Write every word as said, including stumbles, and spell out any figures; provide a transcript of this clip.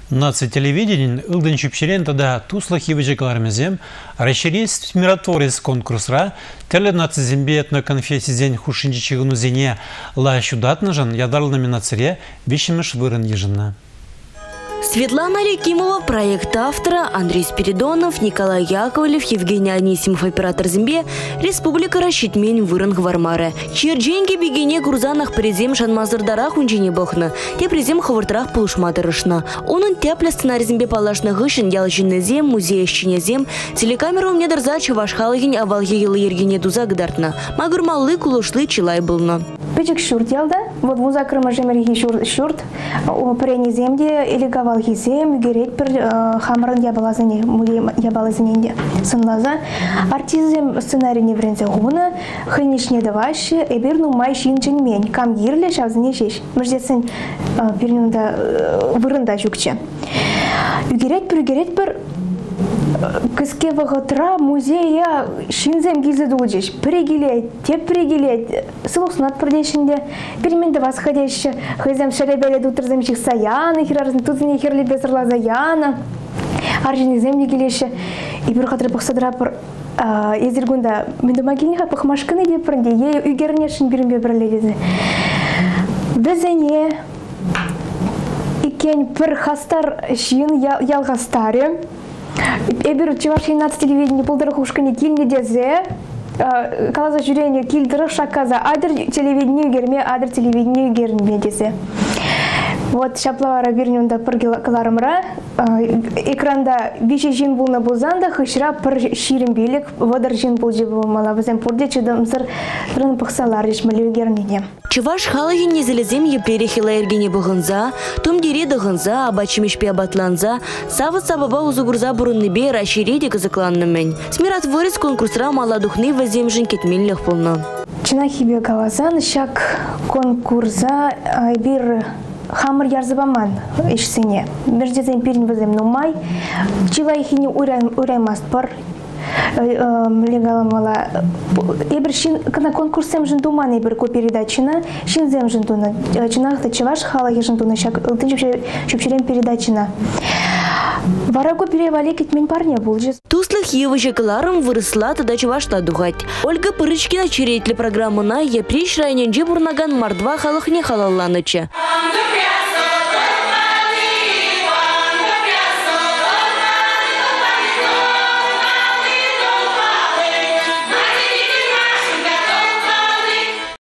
Наци телевидение ылдын чүпчерен тада туслах евежеклармезем, расширесть миротворец конкурсра, теле нацизембе этноконфессизен хушинчи чигунузене ла щудатнажан ядал номинацире вещемеш вырын ежина. Светлана Ликимова, проект автора, Андрей Спиридонов, Николай Яковлев, Евгений Анисимов, оператор Зембе, Республика Рашитмень вырын гвармары. Чердженги бегине гурзанах презем шанмазырдарах унчине бохна, те презем хавыртрах пулушматырышна. Онын тяпля сценарий Зембе палашна гышын ялчинный зем, музей ищине зем, телекамеру мне дырза чувашхалыгин авалге елы ергене дуза гдартна. Магырмалы кулушлы чилай былна. Печек шурт ялда, вот вуза крыма жемерги шурт, прени земде или гавал гизем, гереть пер хамран ябалазани, мули ябалазанинде. Сынлаза, артизем сценарий не врензе гуна, хынишне даваши, эберну май шинчен мень, кам гирле шавзане шеш. Мждесен пернунда вырында жукче. Гереть пер гереть пер кыске вагатра музея шинзем гизы дулжиш. Пригилет, те пригилет. Сылукснат продешинде. Переменде восходящие. Хызем шеребеле дутрзем чих саяны, хирарзен тузне херли безрла заяна. Аржини земли гилеше. И бір хатры пахсадра пар езергунда мендомагильниха пахмашканы деп пранде. Е үгернешин биринбе бірлелезе. Безене икен пір хастар шин ялгастаре. Эбир чувашин нац телевидение полдырых ушкани кильни дезе, калаза жюрение кильдырых шаказа, адыр телевидение герме, адыр телевидение герме дезе. Вот шаплавара бирнюнда пыр каларымра, экранда виши жин булна булзанда, хышра пыр ширим билик, водар жин булжи булмала, вазем пурде чудамсыр рын пахсалар решмалю гермене. Чуваш халагин незелезем еперехила ергене бұғынза, том дереді ғынза, абачимешпе абатланза, савы сабаба узугурза бұрынныбе раширеде кызыкланнымен. Смиротворец конкурсра маладухны вазем жин кетменлих полна. Чинахибе галазан шак конкурса бир хамыр ярзыбаман ишсене. Междезен пирин вазем нумай, чилайхини ураймаст пар. Легаламала. Эбер шин на конкурсем жентуман эбер ко передачина, шинзем жентуна. Чинахта чуваш халаги жентуна шак чупчерем передачина. Вараго перевали кетмен парня булжи. Туслых евыжекларым вырысла тада чувашта дугать. Ольга Пырычкина черетли программына еприш районенже бурнаган мардва халыхне халалланычы.